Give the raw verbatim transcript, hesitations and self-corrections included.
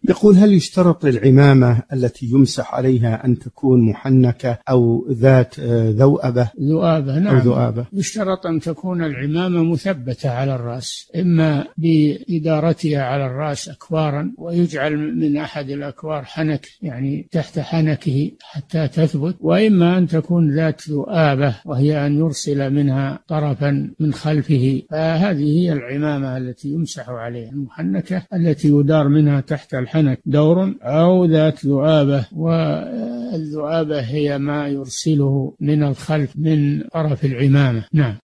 يقول: هل يشترط للعمامة التي يمسح عليها أن تكون محنكة أو ذات ذوأبة؟ ذؤابة، نعم. ذؤابة. يشترط أن تكون العمامة مثبتة على الرأس، إما بإدارتها على الرأس أكوارا، ويجعل من أحد الأكوار حنك يعني تحت حنكه حتى تثبت، وإما أن تكون ذات ذؤابة وهي أن يرسل منها طرفا من خلفه. فهذه هي العمامة التي يمسح عليها، المحنكة التي يدار منها تحت الحنك دور، أو ذات ذؤابة، والذؤابة هي ما يرسله من الخلف من طرف العمامة. نعم.